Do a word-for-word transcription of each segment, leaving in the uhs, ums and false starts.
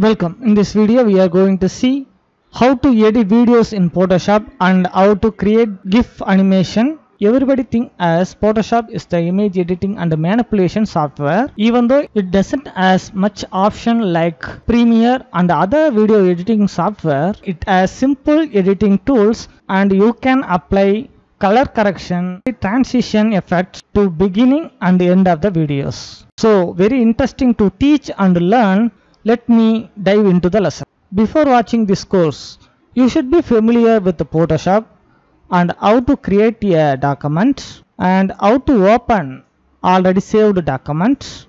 Welcome. In this video we are going to see how to edit videos in Photoshop and how to create GIF animation. Everybody think as Photoshop is the image editing and manipulation software, even though it doesn't has much option like Premiere and other video editing software. It has simple editing tools and you can apply color correction, transition effects to beginning and end of the videos. So very interesting to teach and learn. Let me dive into the lesson. Before watching this course, you should be familiar with the Photoshop and how to create a document and how to open already saved document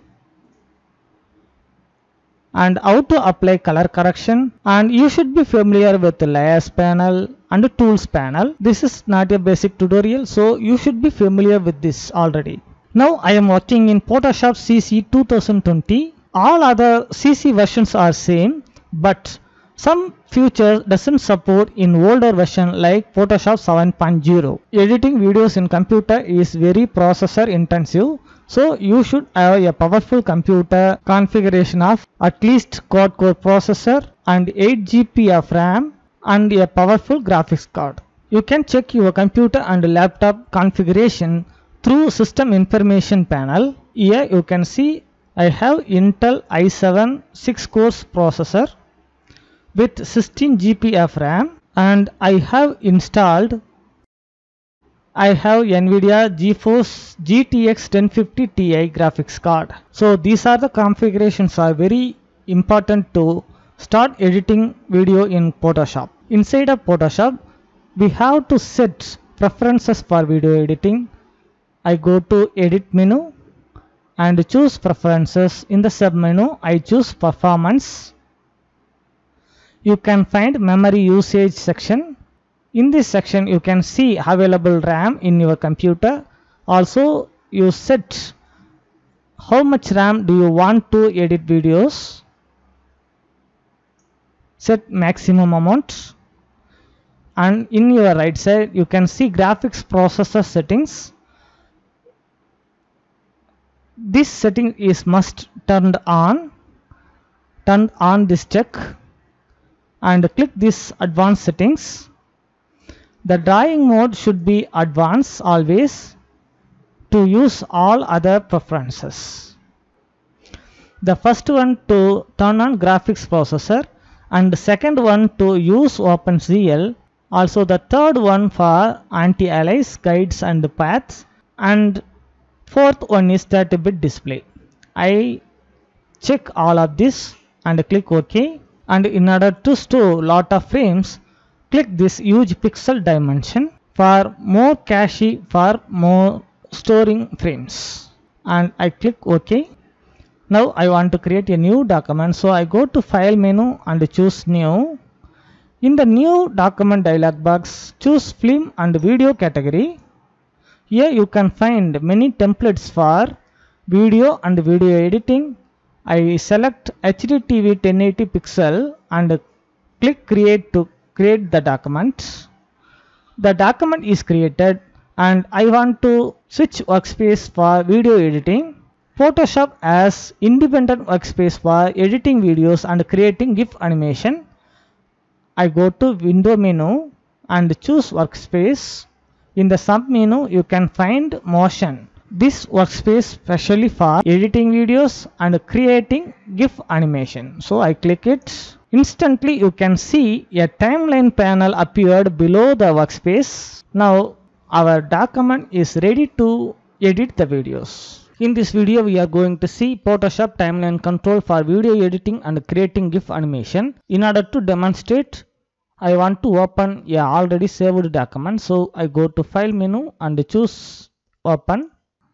and how to apply color correction, and you should be familiar with the layers panel and the tools panel. This is not a basic tutorial, so you should be familiar with this already. Now I am working in Photoshop C C two thousand twenty. All other C C versions are same, but some features doesn't support in older version like Photoshop seven point zero. Editing videos in computer is very processor intensive, so you should have a powerful computer configuration of at least quad core processor and eight G B of RAM and a powerful graphics card. You can check your computer and laptop configuration through system information panel. Here you can see I have Intel i seven six cores processor with sixteen G B of RAM, and I have installed I have NVIDIA GeForce G T X ten fifty Ti graphics card. So these are the configurations are very important to start editing video in Photoshop. Inside of Photoshop, we have to set preferences for video editing. I go to edit menu and choose preferences. In the sub menu I choose performance. You can find memory usage section. In this section you can see available RAM in your computer. Also you set how much RAM do you want to edit videos. Set maximum amount, and in your right side you can see graphics processor settings. This setting is must turned on. Turn on this check and click this advanced settings. The drawing mode should be advanced always to use all other preferences. The first one to turn on graphics processor, and the second one to use OpenCL. Also the third one for anti-alias, guides and paths, and fourth one is thirty bit display. I check all of this and click OK. And in order to store lot of frames, click this huge pixel dimension for more cache, for more storing frames, and I click OK. Now I want to create a new document, so I go to file menu and choose new. In the new document dialog box, choose film and video category. Here you can find many templates for video and video editing. I select H D T V ten eighty pixel and click create to create the document. The document is created and I want to switch workspace for video editing. Photoshop has independent workspace for editing videos and creating GIF animation. I go to window menu and choose workspace. In the sub menu you can find motion. This workspace specially for editing videos and creating GIF animation. So I click it. Instantly you can see a timeline panel appeared below the workspace. Now our document is ready to edit the videos. In this video we are going to see Photoshop timeline control for video editing and creating GIF animation. In order to demonstrate, I want to open a already saved document. So I go to file menu and choose open.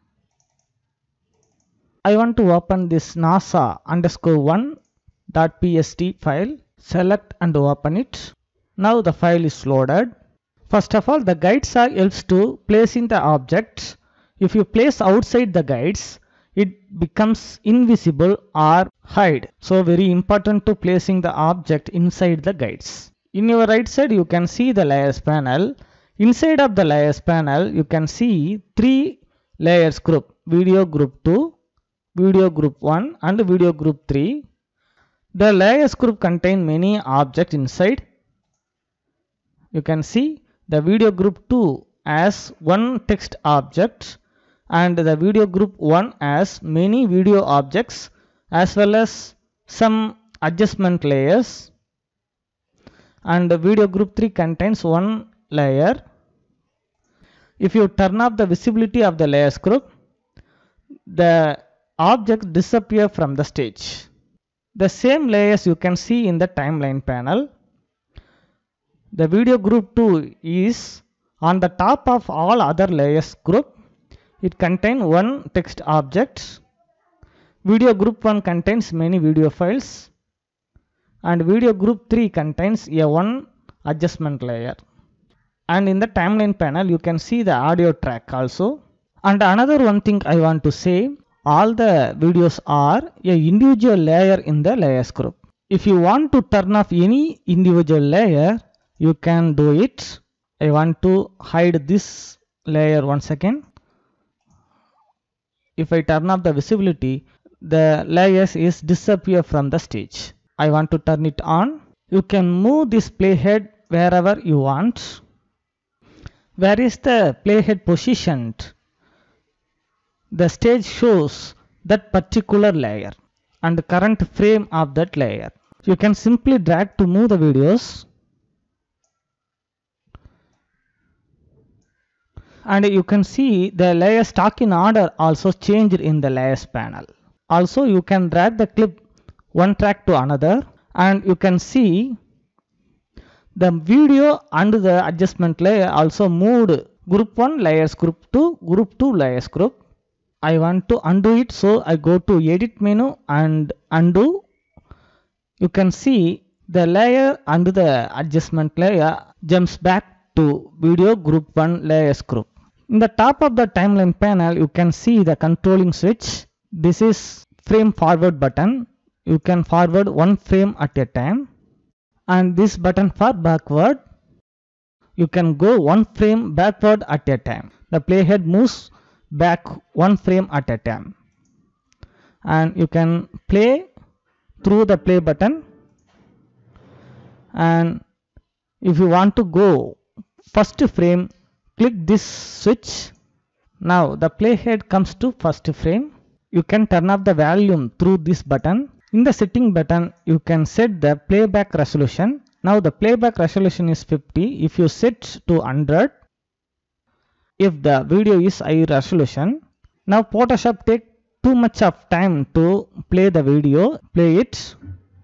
I want to open this NASA underscore one dot P S T file. Select and open it. Now the file is loaded. First of all, the guides are helps to placing the objects. If you place outside the guides, it becomes invisible or hide. So very important to placing the object inside the guides. In your right side you can see the layers panel. Inside of the layers panel you can see three layers group: video group two, video group one and video group three. The layers group contain many objects inside. You can see the video group two as one text object and the video group one as many video objects as well as some adjustment layers, and the video group three contains one layer. If you turn off the visibility of the layers group, the objects disappear from the stage. The same layers you can see in the timeline panel. The video group two is on the top of all other layers group. It contains one text object. Video group one contains many video files, and video group three contains a one adjustment layer. And in the timeline panel you can see the audio track also. And another one thing I want to say, all the videos are a individual layer in the layers group. If you want to turn off any individual layer, you can do it. I want to hide this layer once again. If I turn off the visibility, the layers is disappear from the stage. I want to turn it on. You can move this playhead wherever you want. Where is the playhead positioned? The stage shows that particular layer and the current frame of that layer. You can simply drag to move the videos. And you can see the layer stock in order also changed in the layers panel. Also you can drag the clip one track to another, and you can see the video and the adjustment layer also moved group one layers group two, group two layers group. I want to undo it, so I go to edit menu and undo. You can see the layer and the adjustment layer jumps back to video group one layers group. In the top of the timeline panel you can see the controlling switch. This is frame forward button. You can forward one frame at a time, and this button for backward. You can go one frame backward at a time. The playhead moves back one frame at a time, and you can play through the play button. And if you want to go first frame, click this switch. Now the playhead comes to first frame. You can turn off the volume through this button. In the setting button you can set the playback resolution. Now the playback resolution is fifty. If you set to one hundred, if the video is high resolution. Now Photoshop take too much of time to play the video. Play it.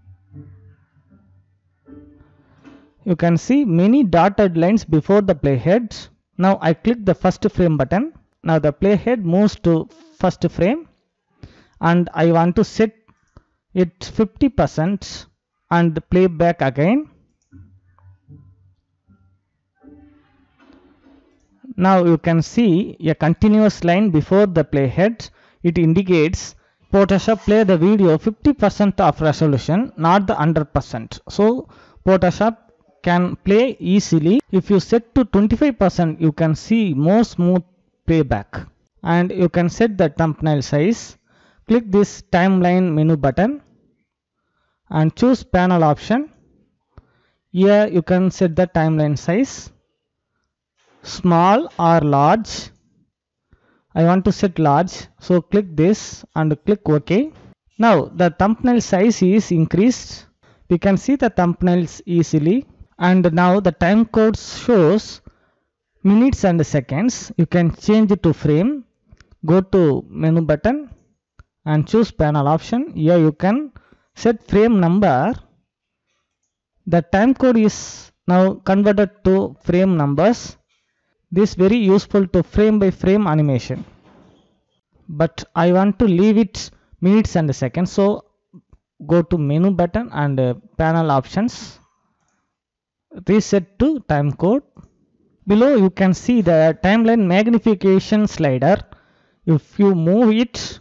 You can see many dotted lines before the playhead. Now I click the first frame button. Now the playhead moves to first frame, and I want to set it fifty percent and play back again. Now you can see a continuous line before the playhead. It indicates Photoshop play the video fifty percent of resolution, not the one hundred percent. So Photoshop can play easily. If you set to twenty-five percent, you can see more smooth playback. And you can set the thumbnail size. Click this timeline menu button and choose panel option. Here you can set the timeline size, small or large. I want to set large, so click this and click OK. Now the thumbnail size is increased. We can see the thumbnails easily. And now the time code shows minutes and seconds. You can change it to frame. Go to menu button and choose panel option. Here you can set frame number. The time code is now converted to frame numbers. This is very useful to frame by frame animation, but I want to leave it minutes and seconds, so go to menu button and uh, panel options, reset to time code. Below you can see the timeline magnification slider. If you move it,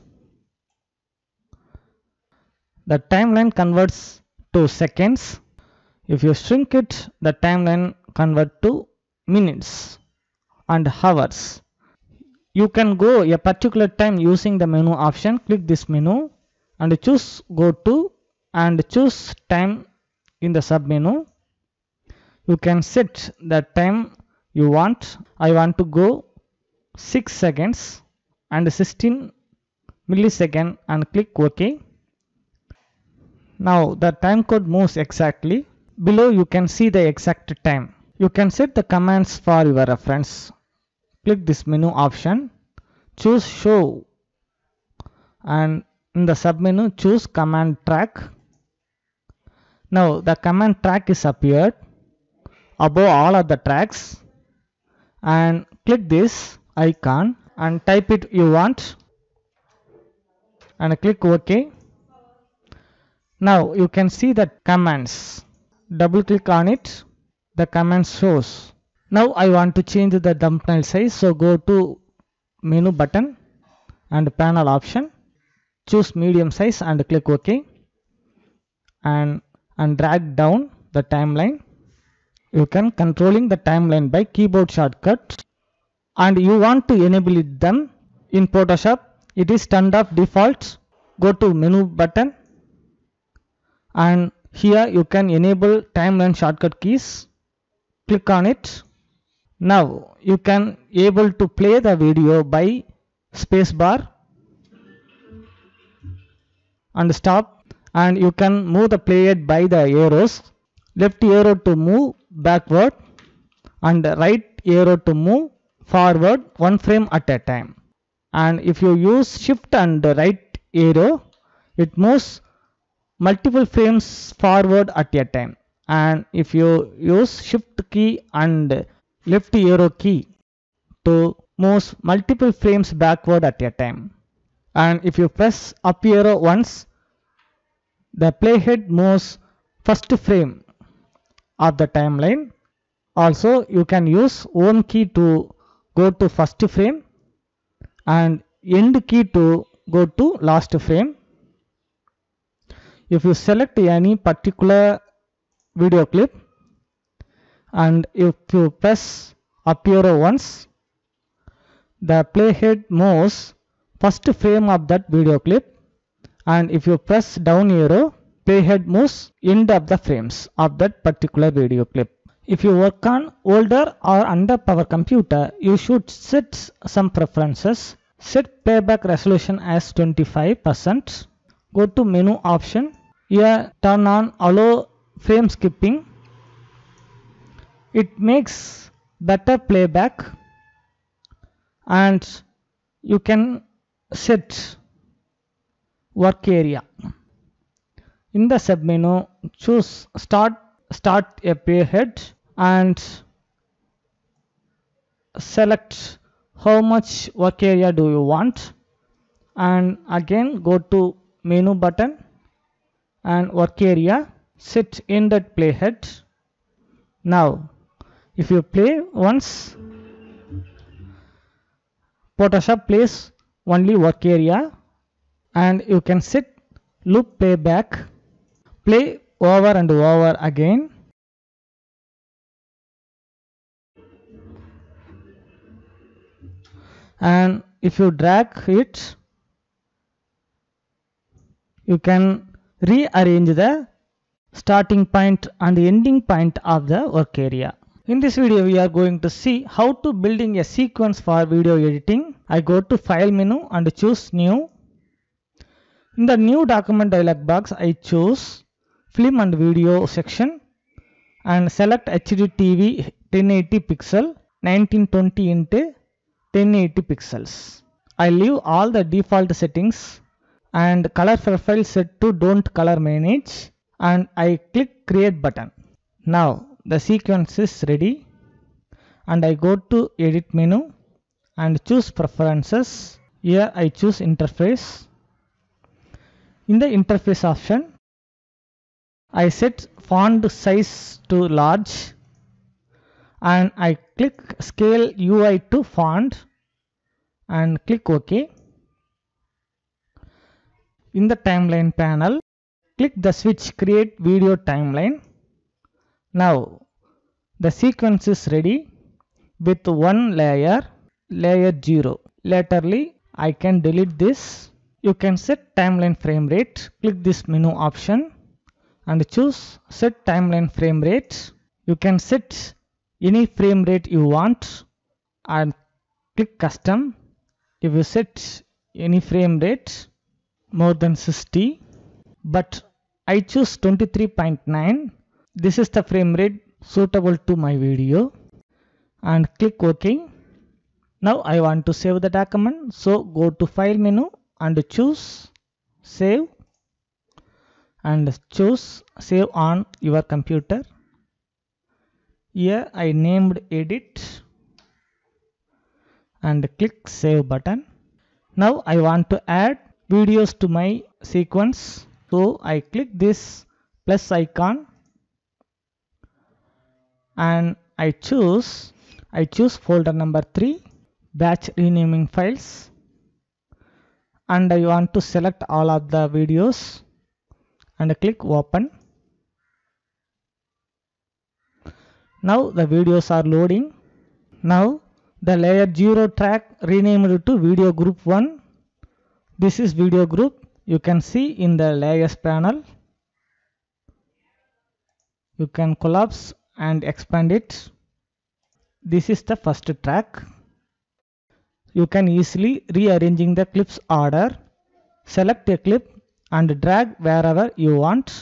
the timeline converts to seconds. If you shrink it, the timeline convert to minutes and hours. You can go a particular time using the menu option. Click this menu and choose go to and choose time in the submenu. You can set the time you want. I want to go six seconds and sixteen millisecond and click OK. Now the time code moves exactly. Below you can see the exact time. You can set the commands for your reference. Click this menu option, choose show, and in the submenu choose command track. Now the command track is appeared above all of the tracks, and click this icon and type it you want and click OK. Now you can see the commands. Double click on it, the command shows. Now I want to change the thumbnail size, so go to menu button and panel option, choose medium size and click OK, and and drag down the timeline. You can controlling the timeline by keyboard shortcut, and you want to enable it them in Photoshop. It is turned off default. Go to menu button, and here you can enable timeline shortcut keys. Click on it. Now you can able to play the video by spacebar and stop, and you can move the play it by the arrows. Left arrow to move backward and right arrow to move forward one frame at a time. And if you use shift and right arrow, it moves multiple frames forward at a time. And if you use shift key and left arrow key to move multiple frames backward at a time. And if you press up arrow once, the playhead moves first frame of the timeline. Also you can use home key to go to first frame and end key to go to last frame. If you select any particular video clip and if you press up arrow once, the playhead moves first frame of that video clip, and if you press down arrow, playhead moves end of the frames of that particular video clip. If you work on older or under power computer, you should set some preferences. Set playback resolution as twenty-five percent. Go to menu option. Here turn on allow frame skipping. It makes better playback, and you can set work area. In the submenu, choose start start a playhead and select how much work area do you want, and again go to menu button and work area, set in that playhead. Now if you play once, Photoshop plays only work area, and you can set loop playback, play over and over again. And if you drag it, you can rearrange the starting point and ending point of the work area. In this video we are going to see how to building a sequence for video editing. I go to file menu and choose new. In the new document dialog box, I choose film and video section and select H D T V ten eighty pixel nineteen twenty into ten eighty pixels. I leave all the default settings and color profile set to don't color manage, and I click create button. Now the sequence is ready, and I go to edit menu and choose preferences. Here I choose interface. In the interface option, I set font size to large, and I click scale U I to font and click OK. In the timeline panel, click the switch create video timeline. Now the sequence is ready with one layer, layer zero. Laterally I can delete this. You can set timeline frame rate. Click this menu option and choose set timeline frame rate. You can set any frame rate you want and click custom. If you set any frame rate more than sixty, but I choose twenty-three point nine, this is the frame rate suitable to my video, and click OK. Now I want to save the document, so go to file menu and choose save and choose save on your computer. Here I named edit and click save button. Now I want to add videos to my sequence, so I click this plus icon and I choose I choose folder number three, batch renaming files, and I want to select all of the videos and click open. Now the videos are loading. Now the layer zero track renamed to video group one. This is video group. You can see in the layers panel. You can collapse and expand it. This is the first track. You can easily rearranging the clips order. Select a clip and drag wherever you want.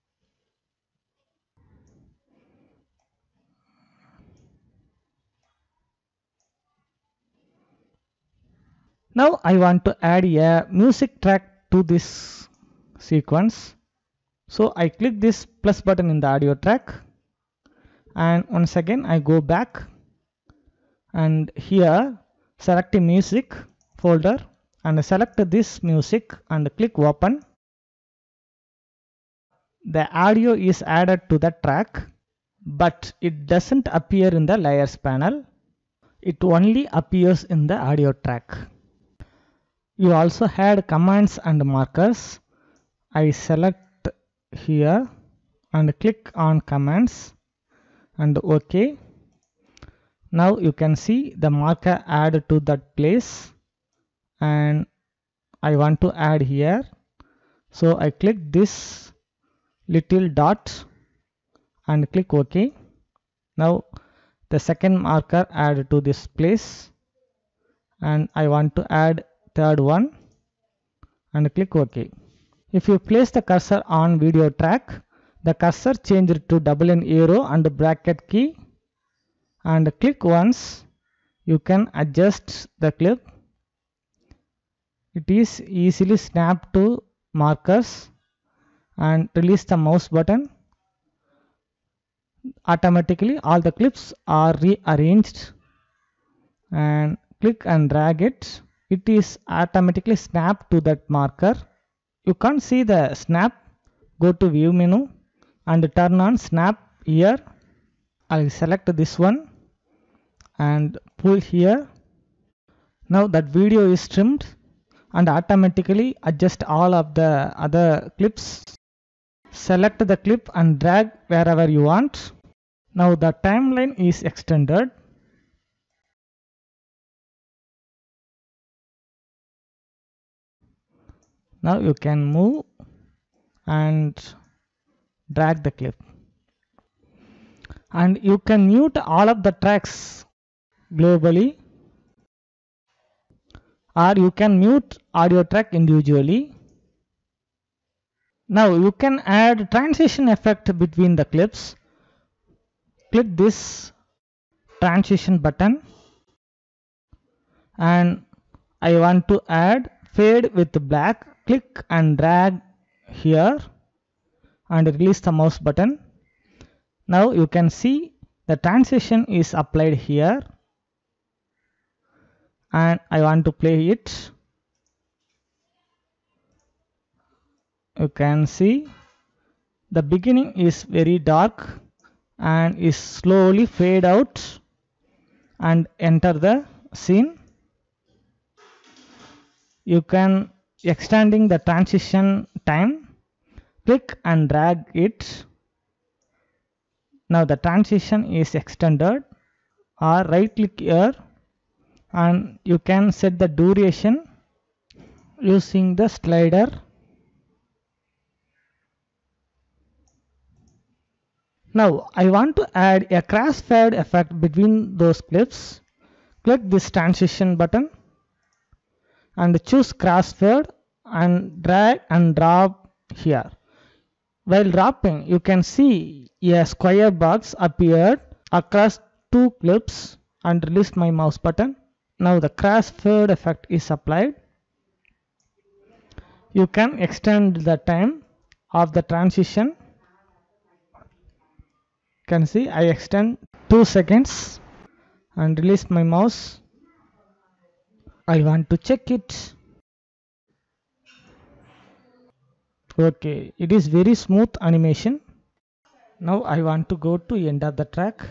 Now I want to add a music track to this sequence. So I click this plus button in the audio track, and once again I go back and here select a music folder and select this music and click open. The audio is added to the track, but it doesn't appear in the layers panel. It only appears in the audio track. You also had commands and markers. I select here and click on commands and OK. Now you can see the marker add to that place, and I want to add here. So I click this little dot and click OK. Now the second marker add to this place, and I want to add third one and click OK. If you place the cursor on video track, the cursor changed to double N arrow and bracket key, and click once. You can adjust the clip. It is easily snapped to markers, and release the mouse button. Automatically all the clips are rearranged, and click and drag it. It is automatically snapped to that marker. You can't see the snap. Go to view menu and turn on snap here. I'll select this one and pull here. Now that video is trimmed and automatically adjust all of the other clips. Select the clip and drag wherever you want. Now the timeline is extended. Now you can move and drag the clip. And you can mute all of the tracks globally, or you can mute audio track individually. Now you can add transition effect between the clips. Click this transition button, and I want to add fade with black. Click and drag here and release the mouse button. Now you can see the transition is applied here, and I want to play it. You can see the beginning is very dark and is slowly fade out and enter the scene. You can extending the transition time. Click and drag it. Now the transition is extended, or right click here and you can set the duration using the slider. Now I want to add a crossfade effect between those clips. Click this transition button and choose crossfade and drag and drop here. While dropping, you can see a square box appeared across two clips and release my mouse button. Now the crossfade effect is applied. You can extend the time of the transition. You can see I extend two seconds and release my mouse. I want to check it. Okay, it is very smooth animation. Now I want to go to end of the track.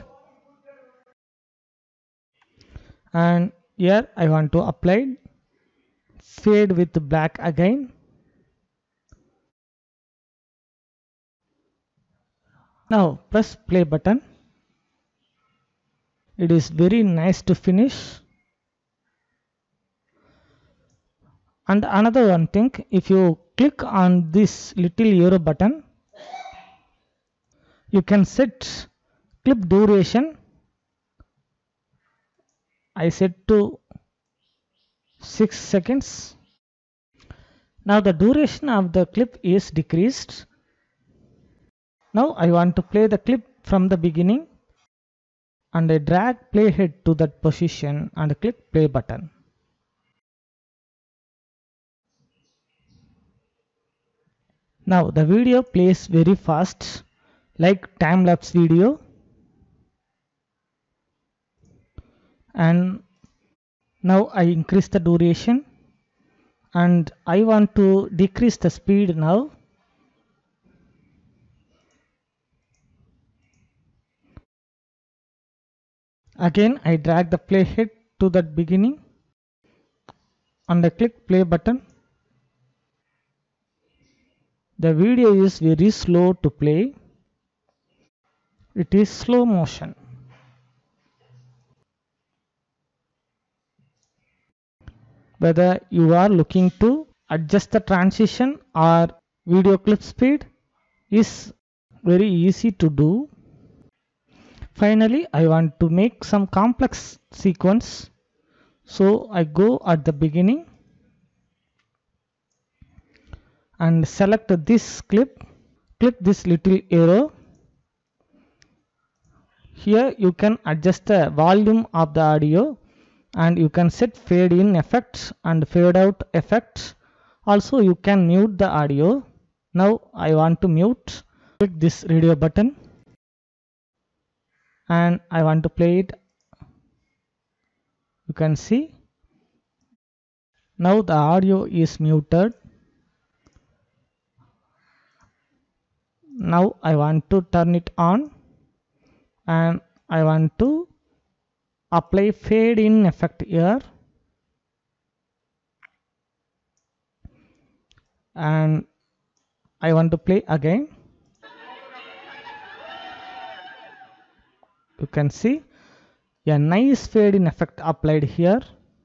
And here I want to apply fade with black again. Now press play button. It is very nice to finish. And another one thing, if you click on this little arrow button, you can set clip duration. I set to six seconds. Now the duration of the clip is decreased. Now I want to play the clip from the beginning and I drag playhead to that position and click play button. Now the video plays very fast like time-lapse video, and now I increase the duration and I want to decrease the speed now. Again I drag the playhead to that beginning and I click play button. The video is very slow to play. It is slow motion. Whether you are looking to adjust the transition or video clip speed is very easy to do. Finally, I want to make some complex sequence. So I go at the beginning and select this clip. Click this little arrow. Here you can adjust the volume of the audio and you can set fade in effects and fade out effects. Also you can mute the audio. Now I want to mute. Click this radio button and I want to play it. You can see now the audio is muted. Now I want to turn it on and I want to apply fade in effect here, and I want to play again. You can see a nice fade in effect applied here.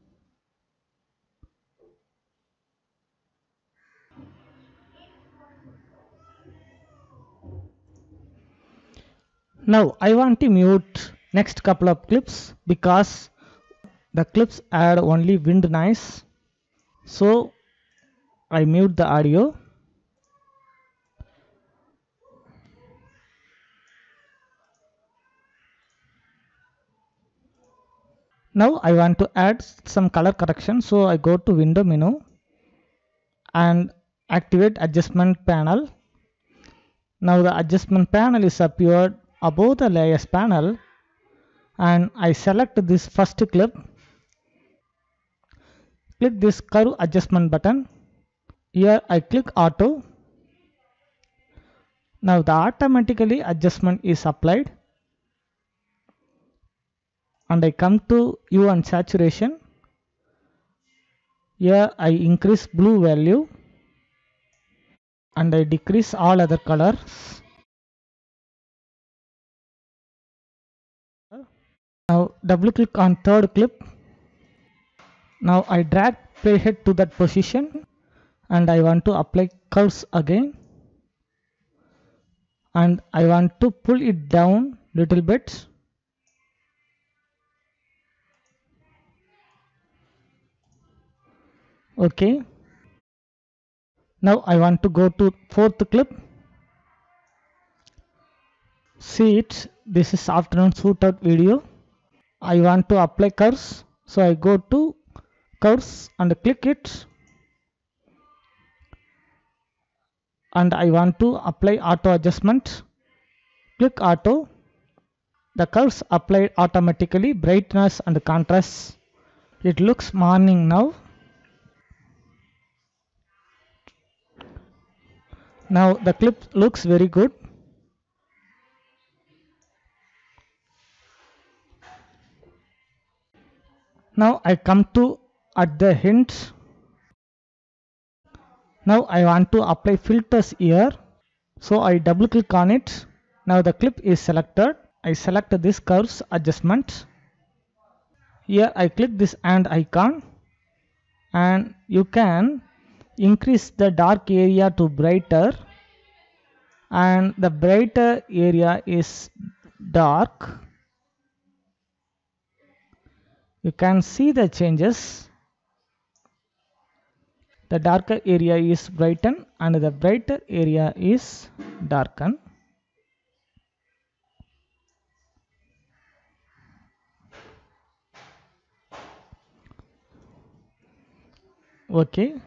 Now I want to mute next couple of clips because the clips add only wind noise. So I mute the audio. Now I want to add some color correction. So I go to window menu and activate adjustment panel. Now the adjustment panel is appeared above the layers panel and I select this first clip. Click this curve adjustment button. Here I click auto. Now the automatically adjustment is applied and I come to hue and saturation. Here I increase blue value and I decrease all other colors. Now double click on third clip. Now I drag playhead to that position and I want to apply curves again. and I want to pull it down little bit. Okay. Now I want to go to fourth clip. See it, this is afternoon shootout video. I want to apply curves, so I go to curves and click it, and I want to apply auto adjustment. Click auto. The curves applied automatically, brightness and contrast. It looks morning now. Now the clip looks very good. Now I come to at the hint. Now I want to apply filters here, so I double click on it. Now the clip is selected. I select this curves adjustment. Here I click this and icon, and you can increase the dark area to brighter, and the brighter area is dark. You can see the changes. The darker area is brighten and the brighter area is darken. Okay,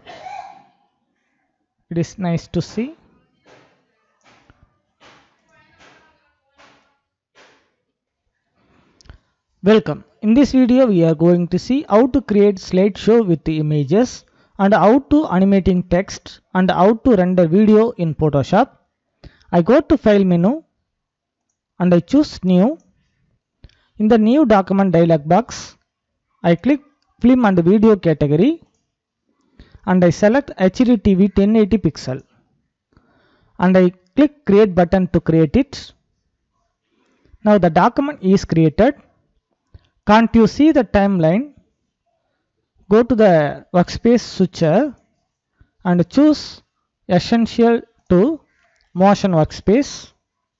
it is nice to see. Welcome. In this video we are going to see how to create slideshow with the images, and how to animating text, and how to render video in Photoshop. I go to file menu and I choose new. In the new document dialog box, I click film and video category, and I select H D T V ten eighty pixel, and I click create button to create it. Now the document is created. Can't you see the timeline? Go to the workspace switcher and choose essential to motion workspace,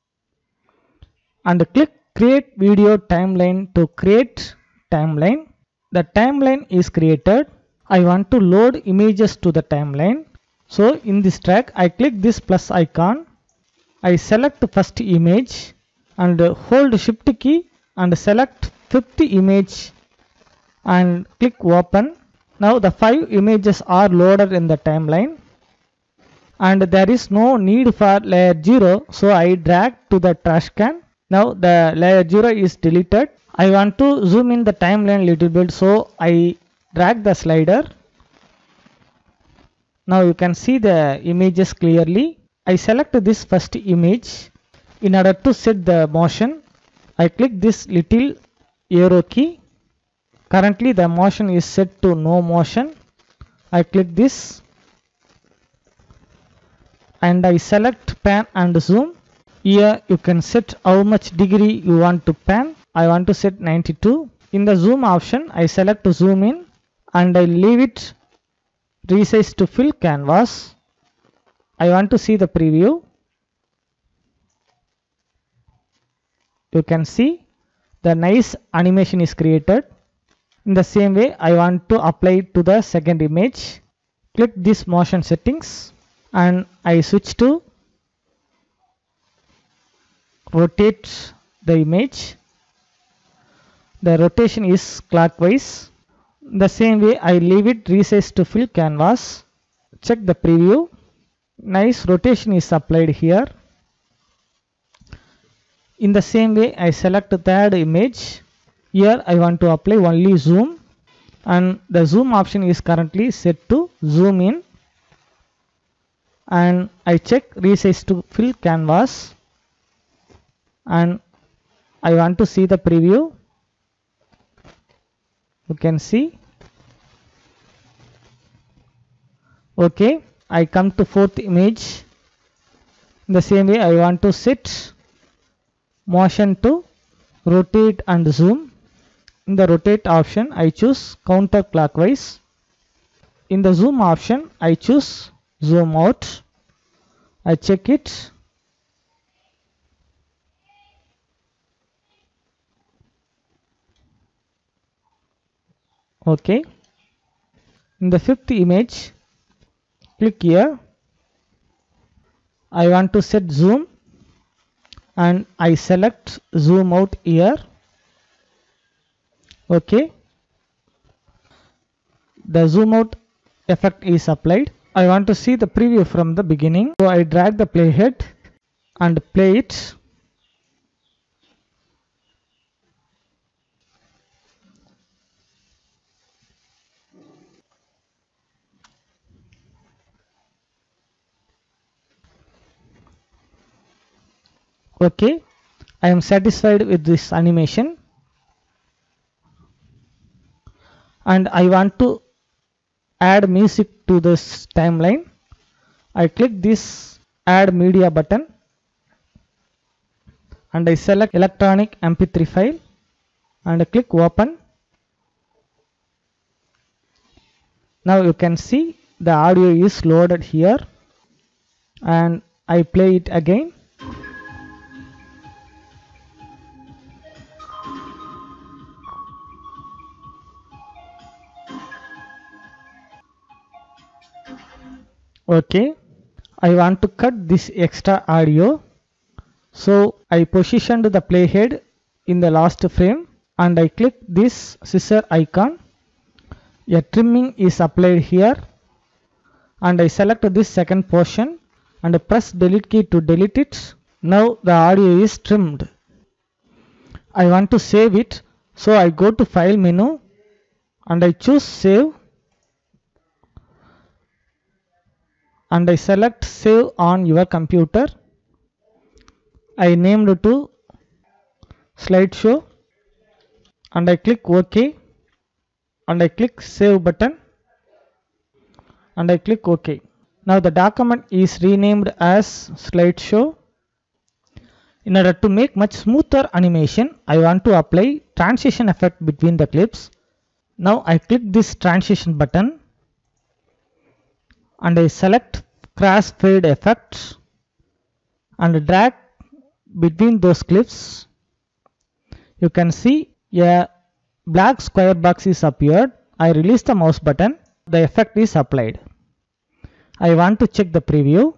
and click create video timeline to create timeline. The timeline is created. I want to load images to the timeline. So in this track I click this plus icon. I select the first image and hold shift key and select fifth image and click open. Now the five images are loaded in the timeline, and there is no need for layer zero, so I drag to the trash can. Now the layer zero is deleted. I want to zoom in the timeline little bit, so I drag the slider. Now you can see the images clearly. I select this first image. In order to set the motion, I click this little arrow key. Currently the motion is set to no motion. I click this and I select pan and zoom. Here you can set how much degree you want to pan. I want to set ninety-two. In the zoom option I select to zoom in and I leave it resize to fill canvas. I want to see the preview. You can see the nice animation is created. In the same way I want to apply it to the second image. Click this motion settings and I switch to rotate the image. The rotation is clockwise. The same way I leave it resize to fill canvas. Check the preview. Nice rotation is applied here. In the same way I select the third image. Here I want to apply only zoom, and the zoom option is currently set to zoom in, and I check resize to fill canvas and I want to see the preview. You can see. Okay, I come to fourth image. In the same way I want to set motion to rotate and zoom. In the rotate option I choose counterclockwise. In the zoom option I choose zoom out. I check it. Okay. In the fifth image, click here. I want to set zoom and I select zoom out here. Okay. The zoom out effect is applied. I want to see the preview from the beginning. So I drag the playhead and play it. Okay. I am satisfied with this animation. And I want to add music to this timeline. I click this add media button and I select electronic M P three file and I click open. Now you can see the audio is loaded here and I play it again. Okay, I want to cut this extra audio, so I positioned the playhead in the last frame and I click this scissor icon. A trimming is applied here and I select this second portion and press delete key to delete it. Now the audio is trimmed. I want to save it, so I go to file menu and I choose save and I select save on your computer. I named it to slideshow and I click OK and I click save button and I click OK. Now the document is renamed as slideshow. In order to make much smoother animation, I want to apply transition effect between the clips. Now I click this transition button and I select crossfade effect and drag between those clips. You can see a black square box is appeared. I release the mouse button. The effect is applied. I want to check the preview.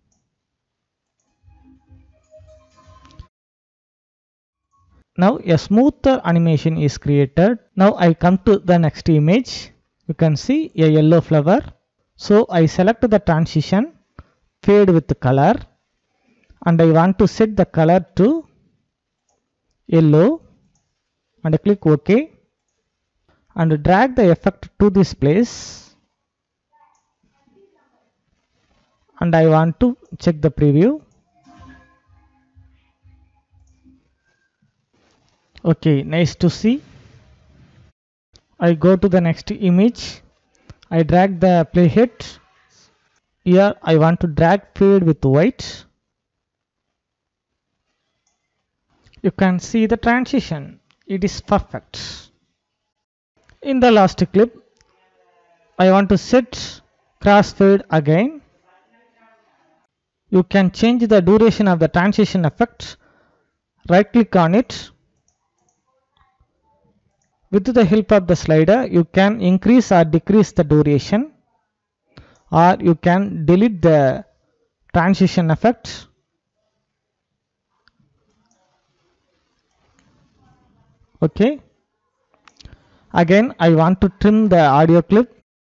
Now a smoother animation is created. Now I come to the next image. You can see a yellow flower. So I select the transition, fade with the color, and I want to set the color to yellow and I click OK and drag the effect to this place and I want to check the preview. Okay, nice to see. I go to the next image. I drag the playhead. Here I want to drag fade with white. You can see the transition. It is perfect. In the last clip, I want to set crossfade again. You can change the duration of the transition effect. Right click on it. With the help of the slider, you can increase or decrease the duration, or you can delete the transition effect. Okay. Again, I want to trim the audio clip.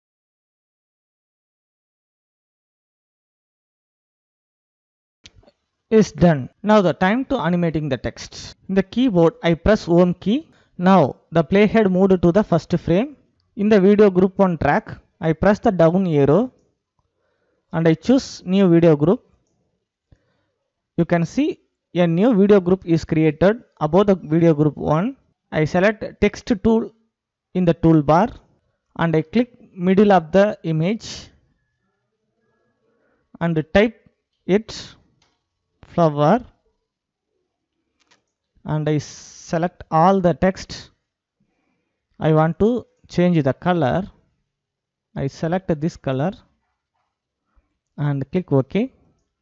Is done. Now the time to animating the text. In the keyboard, I press home key. Now the playhead moved to the first frame. In the video group one track, I press the down arrow and I choose new video group. You can see a new video group is created above the video group one. I select text tool in the toolbar and I click middle of the image and type it flower and I select all the text. I want to change the color. I select this color and click OK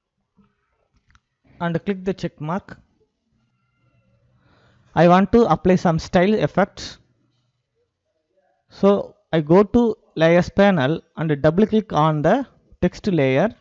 and click the check mark. I want to apply some style effects. So I go to layers panel and double click on the text layer.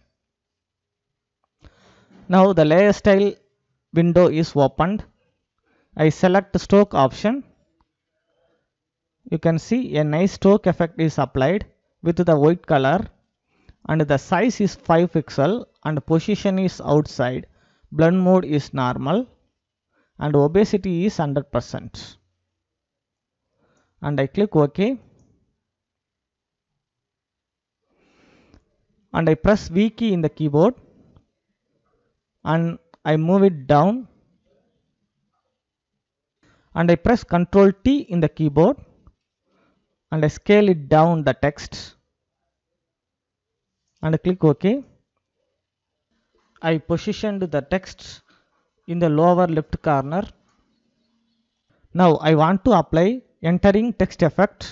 Now the layer style window is opened. I select stroke option. You can see a nice stroke effect is applied with the white color, and the size is five pixel and position is outside. Blend mode is normal and opacity is one hundred percent. And I click OK. And I press V key in the keyboard and I move it down, and I press Ctrl T in the keyboard and I scale it down the text and I click OK. I positioned the text in the lower left corner. Now I want to apply entering text effect.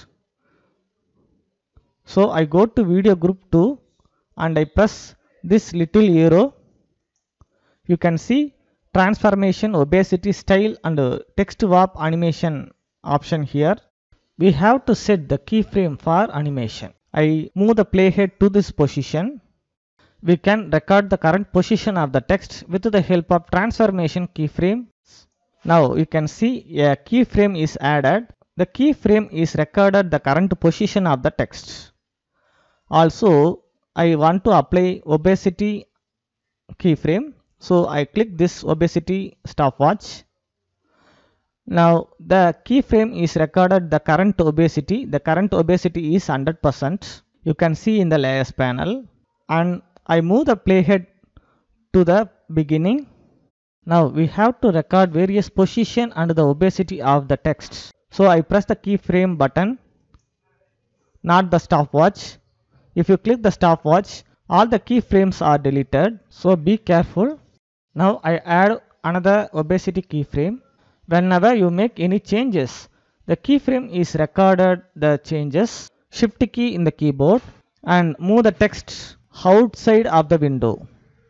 So I go to video group two and I press this little arrow. You can see transformation, opacity, style and text warp animation option here. We have to set the keyframe for animation. I move the playhead to this position. We can record the current position of the text with the help of transformation keyframe. Now you can see a keyframe is added. The keyframe is recorded the current position of the text. Also, I want to apply opacity keyframe. So I click this opacity stopwatch. Now the keyframe is recorded the current opacity. The current opacity is one hundred percent. You can see in the layers panel. And I move the playhead to the beginning. Now we have to record various position and the opacity of the text. So I press the keyframe button, not the stopwatch. If you click the stopwatch, all the keyframes are deleted. So be careful. Now I add another opacity keyframe. Whenever you make any changes, the keyframe is recorded the changes. Shift key in the keyboard and move the text outside of the window.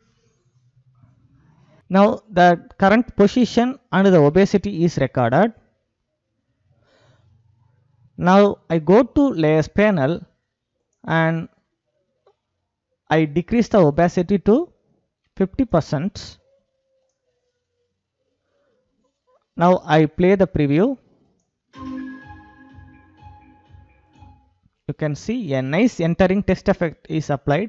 Now the current position and the opacity is recorded. Now I go to layers panel and I decrease the opacity to fifty percent. Now I play the preview. You can see a nice entering text effect is applied.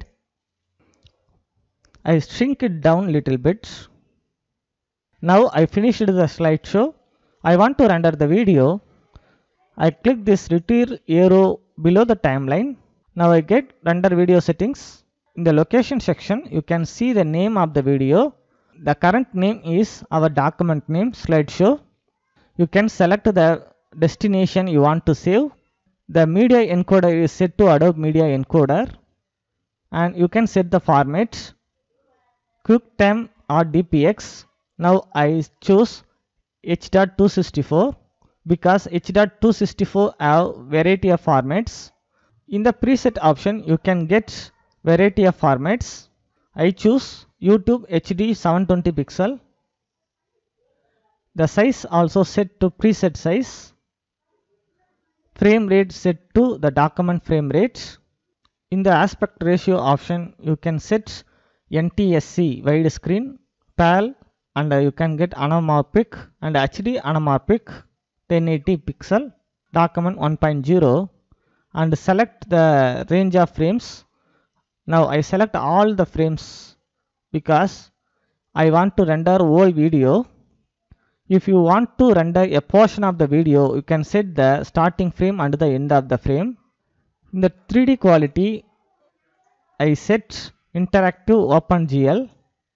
I shrink it down little bit. Now I finished the slideshow. I want to render the video. I click this return arrow below the timeline. Now I get render video settings. In the location section, you can see the name of the video. The current name is our document name, slideshow. You can select the destination you want to save. The media encoder is set to Adobe Media Encoder. And you can set the format, QuickTime or D P X. Now I choose H two sixty-four because H two sixty-four have variety of formats. In the preset option, you can get variety of formats. I choose YouTube H D seven twenty pixel. The size also set to preset size. Frame rate set to the document frame rate. In the aspect ratio option, you can set N T S C widescreen, P A L, and you can get anamorphic and H D anamorphic ten eighty pixel, document one point zero, and select the range of frames. Now I select all the frames because I want to render whole video. If you want to render a portion of the video, you can set the starting frame and the end of the frame. In the three D quality, I set interactive OpenGL.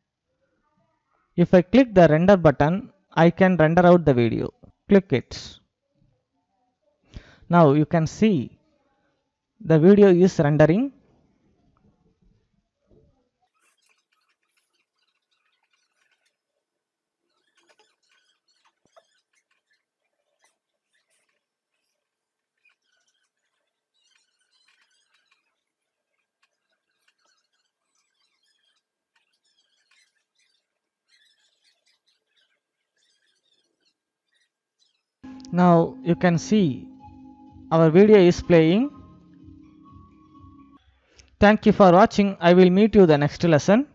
If I click the render button, I can render out the video. Click it. Now you can see the video is rendering. Now you can see our video is playing. Thank you for watching. I will meet you the next lesson.